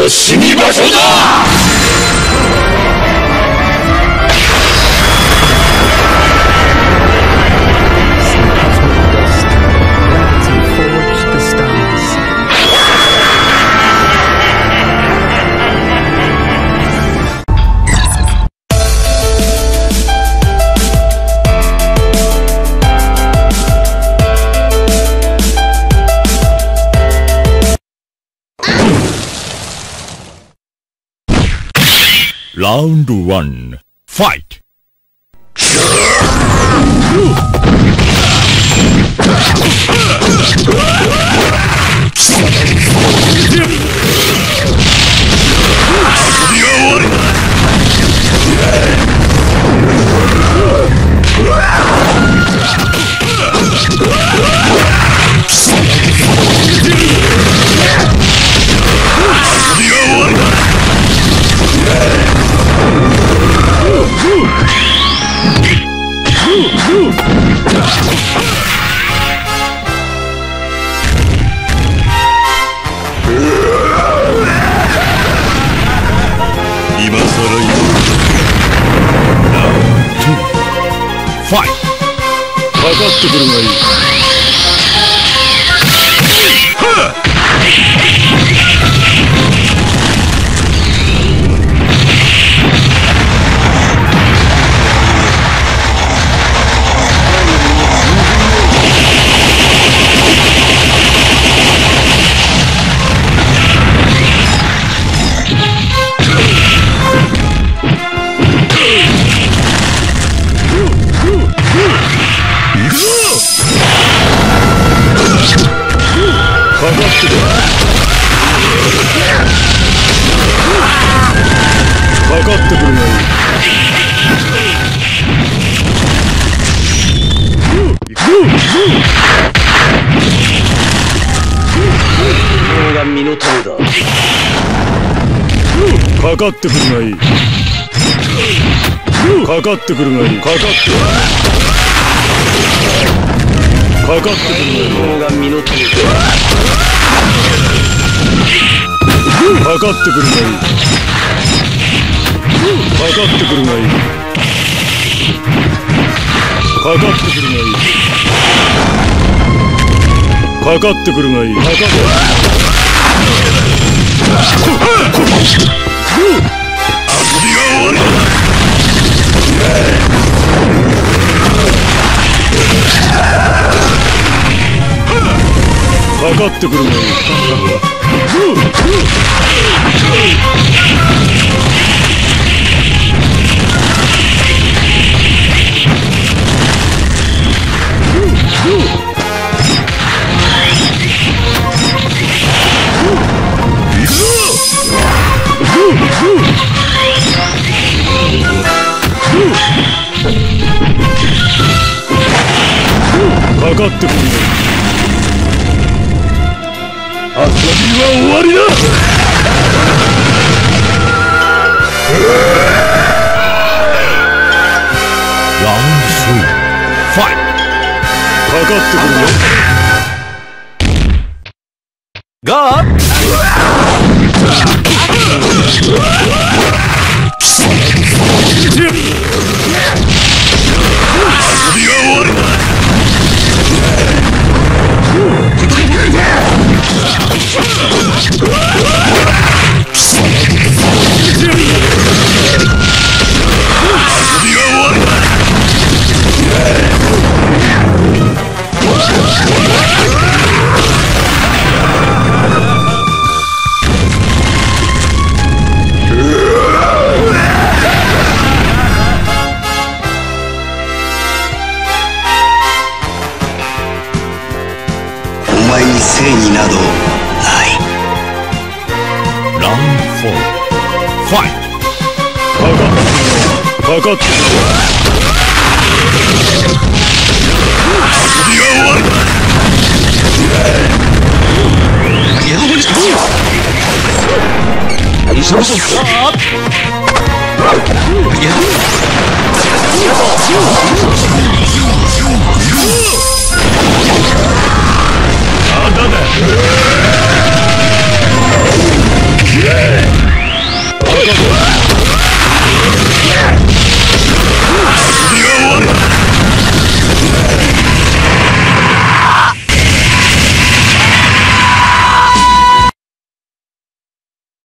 死に場所だ。 Round 1. Fight! Fight! かかってくるがいい。かかってくるがいい。 が身のためだ。 かかってくるがいい。かかってくるがいい。かかってくるがいい。 が身のためだ。 かかってくるがいい。かかってくるがいい。かかってくるがいい。かかってくるがいい。かかってかかってくるがいい。かかってくる。遊びは終わりだ。ラウンド3。ファイト。かかってくるよ。ガー。 お前に正義などない。 ラウンド4。ファイト。かかってくる。遊びは終わりだ。 いや